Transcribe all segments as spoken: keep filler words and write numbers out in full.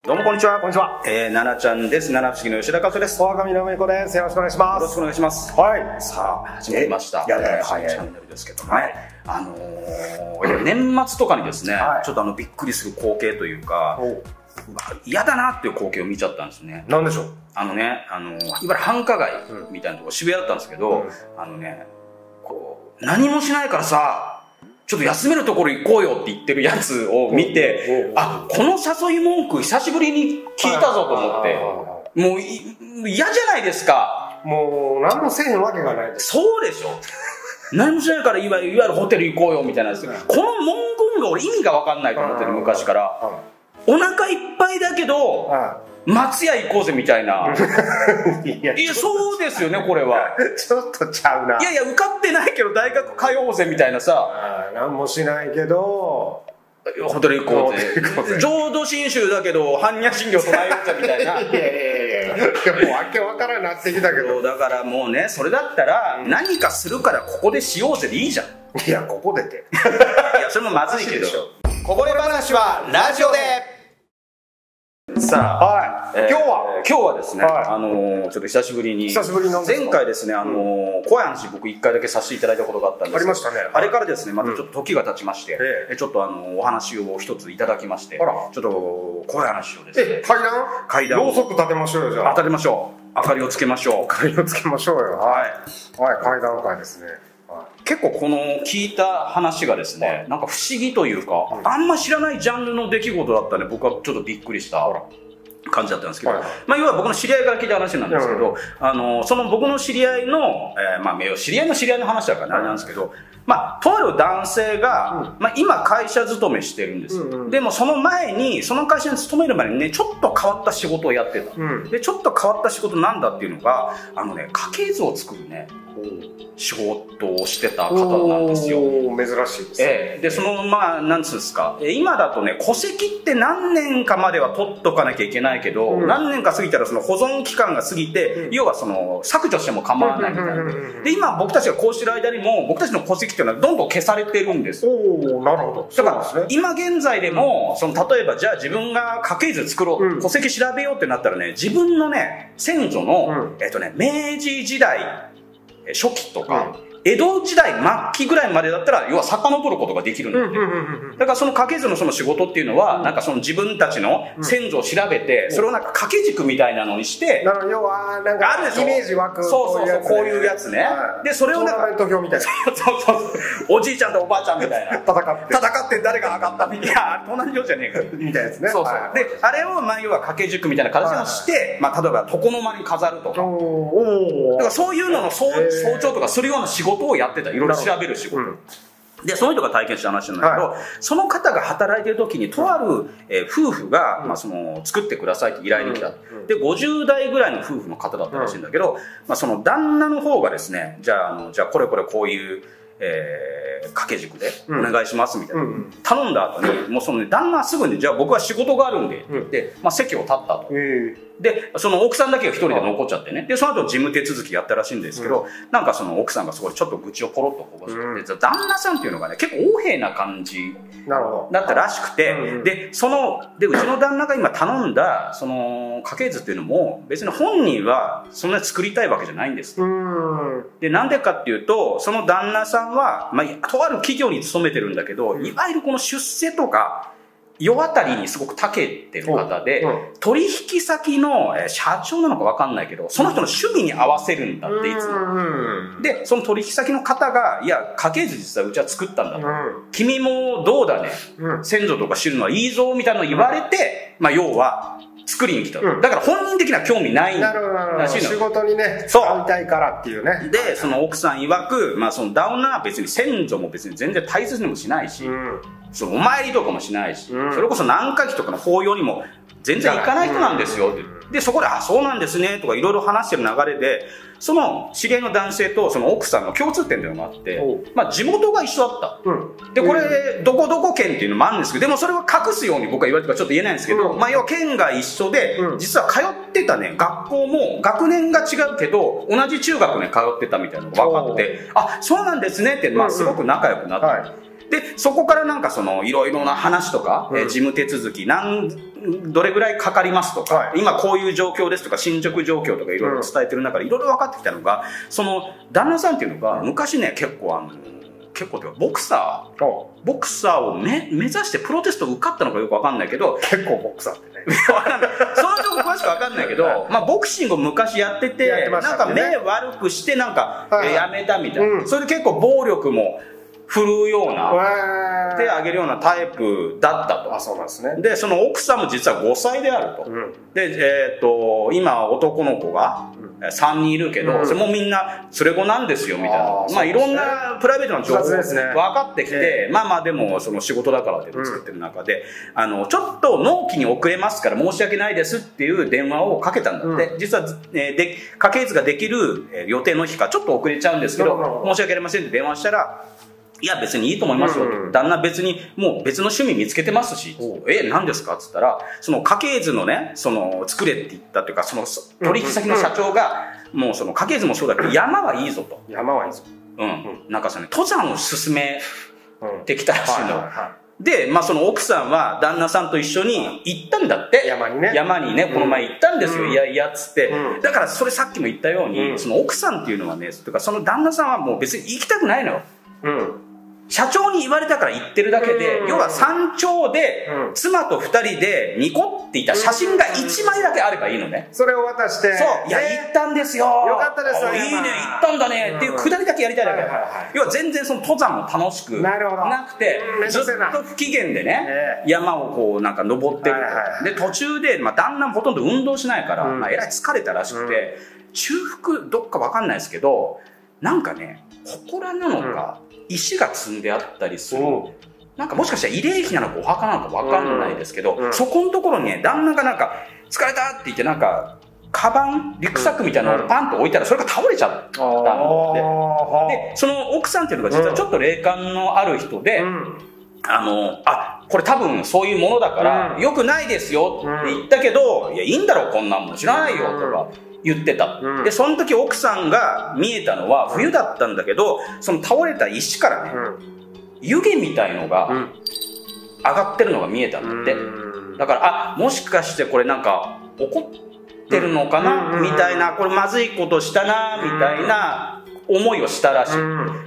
どうもこんにちは。 こんにちは。 えー、ななちゃんです。七不思議の吉田和夫です。 小上直美子です。よろしくお願いします。 よろしくお願いします。 はい。 さあ、始まりました。 やだやだチャンネルですけどね。はい。あのー、年末とかにですね、はい、ちょっとあの、びっくりする光景というか、嫌だなっていう光景を見ちゃったんですね。 なんでしょう？ あのね、あの、いわゆる繁華街みたいなところ、渋谷だったんですけど、うん、あのね、こう、何もしないからさ、ちょっと休めるところ行こうよって言ってるやつを見て、あ、この誘い文句久しぶりに聞いたぞと思って、もう嫌じゃないですか。 もう何もせえへんわけがないです。 そうでしょ。何もしないからいわゆるホテル行こうよみたいなやつ。この文言が俺意味が分かんないと思ってる昔から。お腹いっぱいだけど、松屋行こうぜみたいな。いや、そうですよね、これは。 ちょっとちゃうな。 いやいや、受かってないけど大学通おうぜみたいなさ。 何もしないけど、 ホテル行こうぜ。浄土真宗だけど、般若心経唱えようぜみたいな。いやいやいやいや、もうわけわからんなってきたけど。 だからもうね、それだったら、何かするからここでしようぜでいいじゃん。 いや、ここでって。 いや、それもまずいけど。こぼれ話はラジオで。さあ、 はい、えー、今日は今日はですね、はい、あのー、ちょっと久しぶりに久しぶりなんですか？ 前回ですね、あのーうん、怖い話僕一回だけさせていただいたことがあったんですけど、 ありましたね、はい、 あれからですねまたちょっと時が経ちまして、うん、ちょっとあのー、お話を一ついただきまして、あらちょっと怖い話をですね、 え階段階段ろうそく立てましょうよ。じゃあ立てましょう、明かりをつけましょう、 明かりをつけましょうよ。はい、はい、階段階ですね。 結構この聞いた話がですね、なんか不思議というか、うん、あんま知らないジャンルの出来事だったんで僕はちょっとびっくりした感じだったんですけど、はい、まあ要は僕の知り合いから聞いた話なんですけど、うん、あのその僕の知り合いの、えー、まあ知り合いの知り合いの話だからねあれなんですけど、まあとある男性が、うん、まあ今会社勤めしてるんです、うんうん、でもその前にその会社に勤める前にねちょっと変わった仕事をやってた、うん、でちょっと変わった仕事なんだっていうのがあのね家系図を作るね仕事をしてた方なんですよ。 珍しいですね。 えー、でそのまあなんつうんですか、今だとね戸籍って何年かまでは取っとかなきゃいけないけど、うん、何年か過ぎたらその保存期間が過ぎて、うん、要はその削除しても構わないみたいな。で今僕たちがこうしてる間にも僕たちの戸籍っていうのはどんどん消されてるんです。 おお、なるほど。 だから、ね、今現在でも、うん、その例えばじゃあ自分が家系図作ろう、うん、戸籍調べようってなったらね自分のね先祖の、うん、えっとね明治時代初期とか、うん江戸時代末期ぐらいまでだったら要は遡ることができるんだって。だからその家系図のその仕事っていうのは、うん、なんかその自分たちの先祖を調べて、うん、それをなんか掛け軸みたいなのにして、 なるほど、要はなんかあるイメージ湧く、 そうそうそう、こういうやつね。はい、でそれをなんか投票みたいな、 そうそうそうおじいちゃんとおばあちゃんみたいな戦って戦って誰が上がったみたいな、隣のじゃねえかみたいなやつね。 そうそう。はい、であれをまあ要は掛け軸みたいな形をして、はい、まあ例えば床の間に飾るとか、おだからそういうのの早朝とかするような仕事をやってた。いろいろ調べる仕事、うん、でその人が体験した話なんだけど、はい、その方が働いてる時にとある、えー、夫婦が、うんまあ、その作ってくださいって依頼に来た、うん、でごじゅう代ぐらいの夫婦の方だったらしいんだけど、うんまあ、その旦那の方がですねじゃあ、あのじゃあこれこれこういうえー、掛け軸でお願いしますみたいな、うん、頼んだ後にもうその、ね、旦那はすぐにじゃあ僕は仕事があるんでって言って、うんまあ、席を立ったと、でその奥さんだけが一人で残っちゃってねでその後事務手続きやったらしいんですけど、うん、なんかその奥さんがすごいちょっと愚痴をポロッとこぼして、うん、で旦那さんっていうのがね結構横柄な感じだったらしくて、うん、でそのでうちの旦那が今頼んだその家系図っていうのも別に本人はそんなに作りたいわけじゃないんです、うん、でなんでかっていうとその旦那さんは、まあ、とある企業に勤めてるんだけど、うん、いわゆるこの出世とか世渡りにすごく長けてる方で、うん、取引先の社長なのか分かんないけどその人の趣味に合わせるんだっていつもでその取引先の方がいや家系図実はうちは作ったんだと、うん、君もどうだね、うん、先祖とか知るのはいいぞみたいなの言われて、まあ、要は作りに来た、うん、だから本人的な興味ないらしいの。 仕事にね使いたいからっていうね。 でその奥さん曰く、まあ、そのダウナーは別に先祖も別に全然大切にもしないし、うん、そのお参りとかもしないし、うん、それこそ何回忌とかの法要にも全然行かない人なんですよって、うん、でそこで「あそうなんですね」とかいろいろ話してる流れでその知り合いの男性とその奥さんの共通点というのがあって、まあ、地元が一緒だった、うん、でこれどこどこ県っていうのもあるんですけどでもそれは隠すように僕は言われてからちょっと言えないんですけど、うんまあ、要は県が一緒で、うん、実は通ってたね学校も学年が違うけど同じ中学ね通ってたみたいなのが分かってあそうなんですねって、まあ、すごく仲良くなった、うんはいで、そこからなんかその、いろいろな話とか、うん、事務手続き、なん、どれぐらいかかりますとか、はい、今こういう状況ですとか、進捗状況とかいろいろ伝えてる中でいろいろ分かってきたのが、その、旦那さんっていうのが、昔ね、結構あの、結構というか、ボクサー、ボクサーをめ目指してプロテスト受かったのかよくわかんないけど、 結構ボクサーってね。 その情報詳しくわかんないけど、まあボクシングを昔やってて、ね、なんか目悪くしてなんか、はい、やめたみたいな、うん。それで結構暴力も振るうような、手を挙げるようなタイプだったと。 あ、そうなんですね。 で、その奥さんも実はごさいであると。うん、で、えっと、今男の子がさんにんいるけど、うん、それもみんな連れ子なんですよみたいな。あ、まあいろんなプライベートな情報が分かってきて、ね、まあまあでもその仕事だからって作ってる中で、うん、あの、ちょっと納期に遅れますから申し訳ないですっていう電話をかけたんだって。うん、実は、えー、で、家系図ができる予定の日かちょっと遅れちゃうんですけど、申し訳ありませんって電話したら、いや別にいいと思いますよ、うん、旦那別にもう別の趣味見つけてますし、え、何ですかっつったら、その家系図のね、その作れって言ったというか、その取引先の社長が、もうその家系図もそうだけど、山はいいぞと。 山はいいぞ。 うん。なんかその登山を進めてきたらしいの。で、まあその奥さんは旦那さんと一緒に行ったんだって。 山にね。 山にね、この前行ったんですよ。いやいやっつって。だからそれさっきも言ったように、その奥さんっていうのはね、とかその旦那さんはもう別に行きたくないのよ。うん。社長に言われたから言ってるだけで、要は山頂で、妻と二人でニコっていた写真が一枚だけあればいいのね。 それを渡して。 そう。いや、行ったんですよ。 よかったですよ。 いいね、行ったんだね。っていうくだりだけやりたいだけ。要は全然その登山も楽しくなくて、ずっと不機嫌でね、山をこうなんか登ってる。で、途中で、まあ旦那もほとんど運動しないから、まあえらい疲れたらしくて、中腹どっかわかんないですけど、なんかね、祠なのか、石が積んであったりする。なんかもしかしたら慰霊碑なのかお墓なのかわかんないですけど、そこのところにね、旦那がなんか、疲れたって言ってなんか、カバン、リュックサックみたいなのをパンと置いたらそれが倒れちゃったんで、で、その奥さんっていうのが実はちょっと霊感のある人で、あの、あ、これ多分そういうものだから、良くないですよって言ったけど、いや、いいんだろう、こんなんもん知らないよ、とか。言ってた、うん、でその時奥さんが見えたのは冬だったんだけど、その倒れた石からね、うん、湯気みたいのが上がってるのが見えたんだって、うん、だからあもしかしてこれなんか怒ってるのかな、うん、みたいな、これまずいことしたなみたいな思いをしたらしい、うん、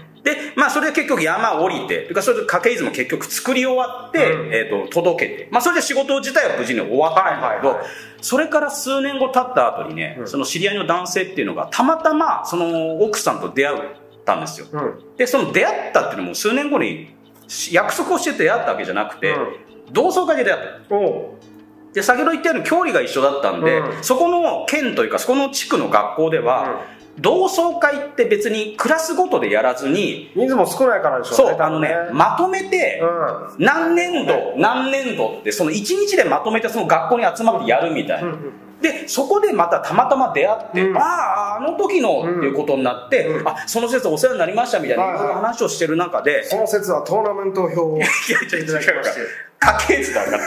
でまあそれで結局山を降りて、それで家系図も結局作り終わって、うん、えーと届けて、まあそれで仕事自体は無事に終わったんだけど、はいはいはい、それから数年後経った後にね、うん、その知り合いの男性っていうのがたまたまその奥さんと出会ったんですよ、うん、でその出会ったっていうのも数年後に約束をして出会ったわけじゃなくて、うん、同窓会で出会った。で先ほど言ったように距離が一緒だったんで、うん、そこの県というかそこの地区の学校では、うん、同窓会って別にクラスごとでやらずに、 人数も少ないからでしょうね。 そう、あのね、まとめて、うん、何年度、何年度って、そのいちにちでまとめてその学校に集まってやるみたいな。うんうん、で、そこでまたたまたま出会って、うん、ああ、あの時のっていうことになって、うん、あ、その説お世話になりましたみたいな、いろいろ話をしてる中で、 その説はトーナメント表をいただきまして。 家系図だから。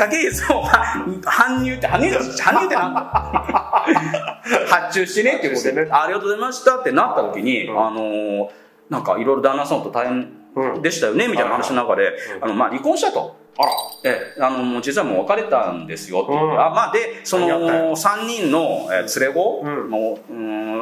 家系図を搬入って、搬入って、搬入ってなんだ発注してねっていうことで、ありがとうございましたってなった時に、うん、あのー、なんかいろいろ旦那さんと大変でしたよねみたいな話の中で、うん、あの、まあ離婚したと。あら。え、あの、実はもう別れたんですよって言って、うん、あ、まあで、その、さんにんの連れ子の、うん、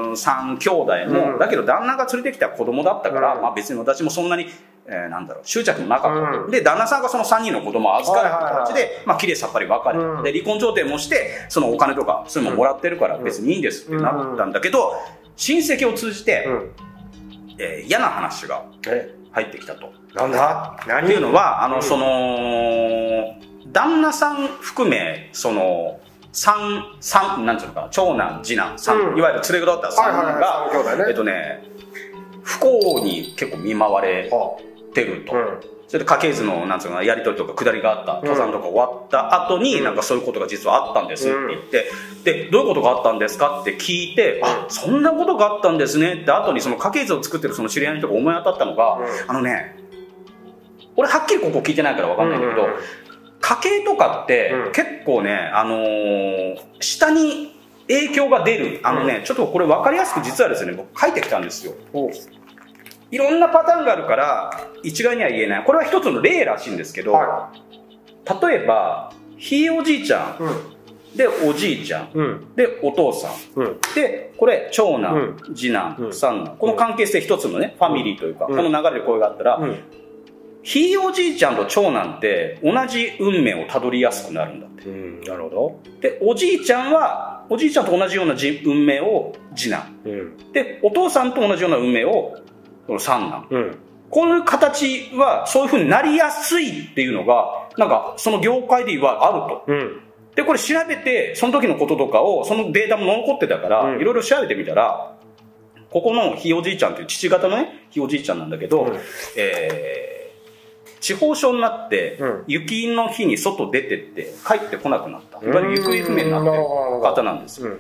うんさん兄弟も、うん、だけど旦那が連れてきた子供だったから、うん、まあ別に私もそんなに、えー、なんだろう、執着もなかった、うん。で、旦那さんがそのさんにんの子供を預かる形で、まあ綺麗さっぱり別れた、うん。で、離婚調停もして、そのお金とか、そういうのももらってるから別にいいんですってなったんだけど、親戚を通じて、うん、えー、嫌な話が入ってきたと。 なんだ何っていうのは、あの、その、旦那さん含め、その、三、三、なんていうのかな、長男、次男、三、うん、いわゆる連れ子だった三人が、えっとね、不幸に結構見舞われてると。うん、それで家系図の、なんていうのかな、やりとりとか下りがあった、登山とか終わった後に、うん、なんかそういうことが実はあったんですって言って、うん、で、どういうことがあったんですかって聞いて、うん、あ、そんなことがあったんですねって後にその家系図を作ってるその知り合いの人が思い当たったのが、うん、あのね、俺はっきりここ聞いてないから分かんないんだけど、うんうん、家系とかって結構ね、あのー、下に影響が出る。あのね、うん、ちょっとこれ分かりやすく実はですね、僕書いてきたんですよ。 いろんなパターンがあるから一概には言えない。これは一つの例らしいんですけど、はい、例えばひいおじいちゃん、うん、でおじいちゃん、うん、でお父さん、うん、でこれ長男、うん、次男、うん、三男、この関係性一つのね、ファミリーというか、うん、この流れでこれがあったら、うん、ひいおじいちゃんと長男って同じ運命をたどりやすくなるんだって、うん、なるほど。でおじいちゃんはおじいちゃんと同じような運命を次男、うん、でお父さんと同じような運命を三男、うん、こういう形はそういう風になりやすいっていうのがなんかその業界で言わあると、うん、でこれ調べてその時のこととかをそのデータも残ってたからいろいろ調べてみたら、ここのひいおじいちゃんという父方のねひいおじいちゃんなんだけど、うん、えー、地方症になって、うん、雪の日に外出てって帰ってこなくなった、いわゆる行方不明になってる方なんですよ、うん、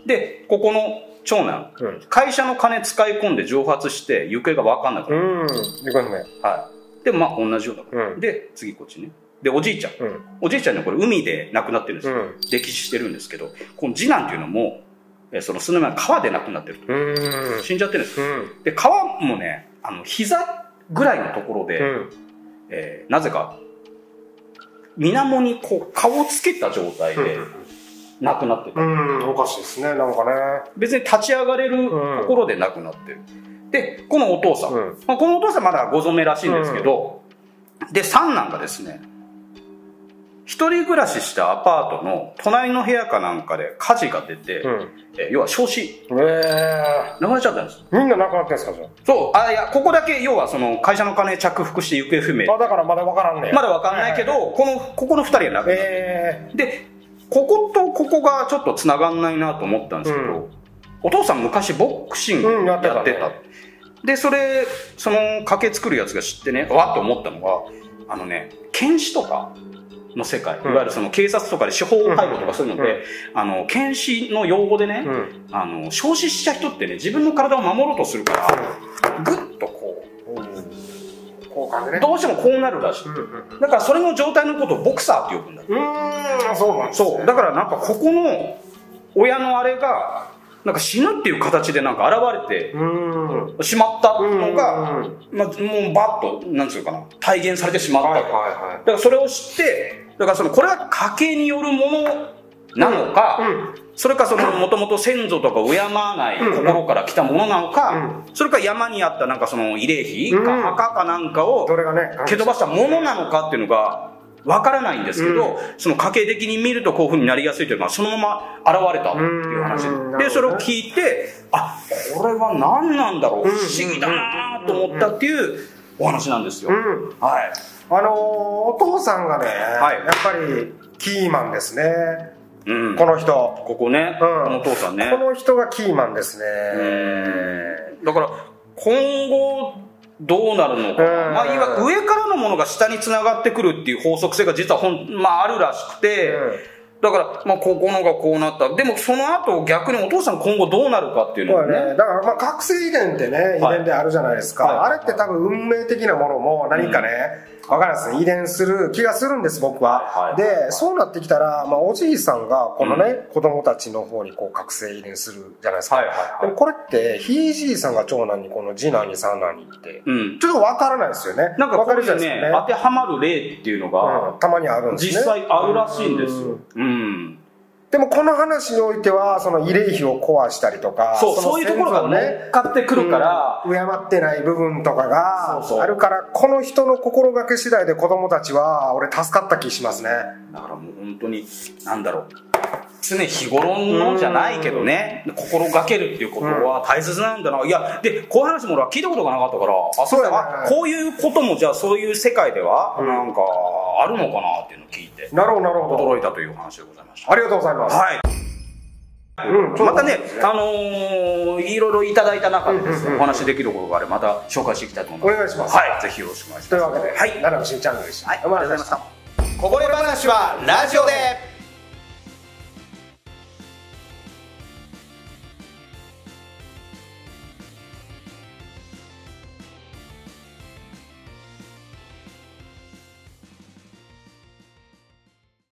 でここの長男、うん、会社の金使い込んで蒸発して行方が分かんなくなる、うん、行方不明、はい、でまあ同じような、うん、で次こっちね、でおじいちゃん、うん、おじいちゃんねこれ海で亡くなってるんですよ、うん、溺死してるんですけど、この次男っていうのもえその数年前川で亡くなってると、うん、死んじゃってるんですよ、うん、で川もねあの膝ぐらいのところで、うん、えー、なぜか水面にこう顔をつけた状態で、うん亡くなってた。うん、 おかしいですね、なんかね。 別に立ち上がれるところで亡くなってる。うん、で、このお父さん、うん、まあ、このお父さんまだご存命らしいんですけど、うん、で、三男がですね、一人暮らししたアパートの隣の部屋かなんかで火事が出て、うん、え要は焼死、えー、亡くなっちゃったんです。 みんな亡くなってるんですか、じゃあ。 そう、あ、いや、ここだけ要はその会社の金着服して行方不明。 あ、だからまだ分からんね。 まだ分からないけど、はいはいはい、このここの二人は亡くなってる。えー、で。こことここがちょっと繋がんないなと思ったんですけど、うん、お父さん昔ボクシングやってた、うん、やってた、ね、でそれその家系作るやつが知ってねわっと思ったのはあのね検視とかの世界、うん、いわゆるその警察とかで司法解剖とかそういうので、うん、あの検視の用語でね、うん、あの焼死した人ってね自分の体を守ろうとするからグッとこう、うんこう感じね、どうしてもこうなるらしい、うんうん、だからそれの状態のことをボクサーって呼ぶんだ。うーん、そうなんですね。 そうだからなんかここの親のあれがなんか死ぬっていう形でなんか現れてしまったのが、まあ、もうバッとなんつうかな体現されてしまった、はいはいはい、だからそれを知ってだからそのこれは家系によるものなのか、うんうん、それかそのもともと先祖とか敬わない心から来たものなのか、うん、それか山にあったなんかその慰霊碑か墓かなんかを蹴飛ばしたものなのかっていうのがわからないんですけど、うん、その家系的に見るとこういう風になりやすいというのはそのまま現れたっていう話で、うん、でそれを聞いてあこれは何なんだろう、うん、不思議だなと思ったっていうお話なんですよ、うん、はい、 あのー、お父さんがね、はい、やっぱりキーマンですね。うん、この人ここね、うん、このお父さんねこの人がキーマンですね。 だから今後どうなるのか、まあ、いわ上からのものが下につながってくるっていう法則性が実はほん、まあ、あるらしくて、だから、まあ、ここのがこうなった。でも、その後、逆にお父さん今後どうなるかっていうのはね。 ねだから、まあ、覚醒遺伝ってね、遺伝であるじゃないですか。はいはい、あれって多分運命的なものも何かね、うん、わからないですね。遺伝する気がするんです、僕は。はいはいはいはい、で、そうなってきたら、まあ、おじいさんが、このね、うん、子供たちの方にこう、覚醒遺伝するじゃないですか。はいはいはい、でもこれって、ひいじいさんが長男に、この次男に三男にって、うん、ちょっとわからないですよね。 なんか、これね、ね、当てはまる例っていうのが、 うん、たまにあるんですね。 実際あるらしいんですよ。うん。うんでもこの話においてはその慰霊碑を壊したりとかそう、そういうところが乗っかってくるから、 うん、敬ってない部分とかがあるからこの人の心がけ次第で子供たちは俺助かった気しますね。 だからもう本当になんだろう常日頃のじゃないけどね心がけるっていうことは大切なんだな。いやでこういう話も俺は聞いたことがなかったからあそうだ、ね、あこういうこともじゃあそういう世界ではなんかあるのかなっていうのを聞いてなるほどなるほど驚いたという話でございました。 ありがとうございます。 はいうん、またね、あのー、いろいろいただいた中でですね、うんうんうん、お話できることがあればまた紹介していきたいと思います。 お願いします。 はい、ぜひよろしくお願いします。 というわけで、はい、奈良の新チャンネルでした。 はい、ありがとうございました。こぼれ話はラジオで。